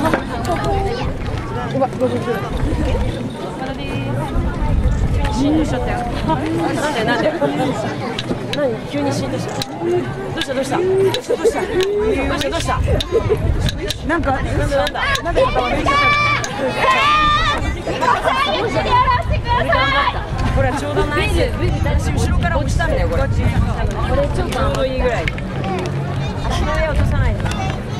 しんどしちゃったよ。なんで何急にしんどした。どうしたなんかなんだこれはちょうどナイス。私後ろから落ちたんだよこれ。これちょうどいいぐらい。足の上落とさないで。